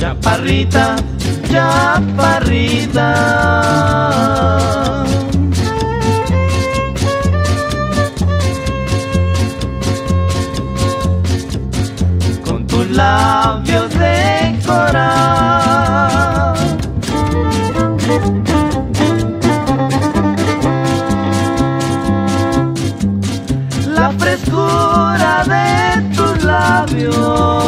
Chaparrita, chaparrita, con tus labios de coral, la frescura de tus labios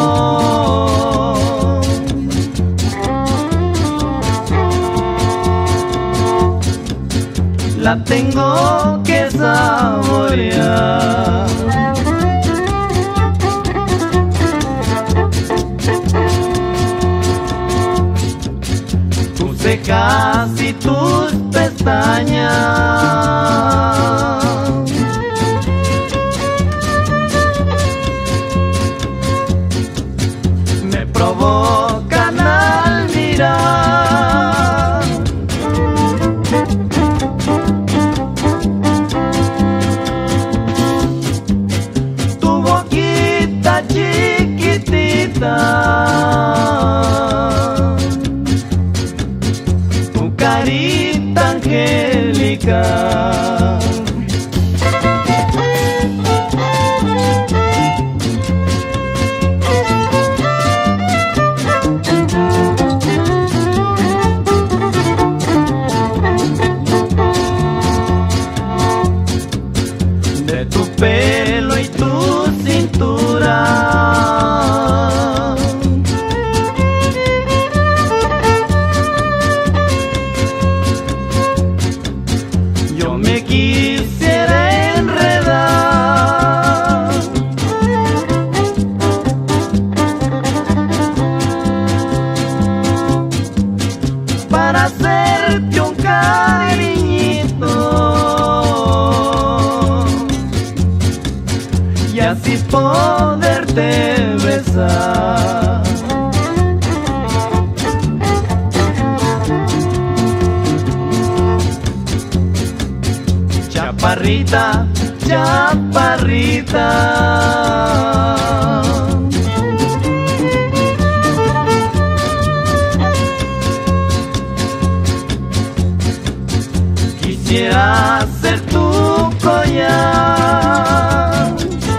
la tengo que saborear. Tus cejas y tus pestañas me provocan al mirar. Tu boquita chiquitita, tu carita angélica, de tu pelo y tu cintura yo me quisiera enredar. Para hacerte un cariñito y así poderte besar. Chaparrita, chaparrita, quisiera ser tu collar,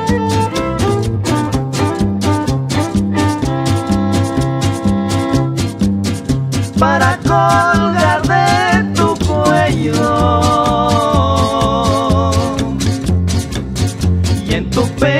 para colgar de tu cuello y en tu pelo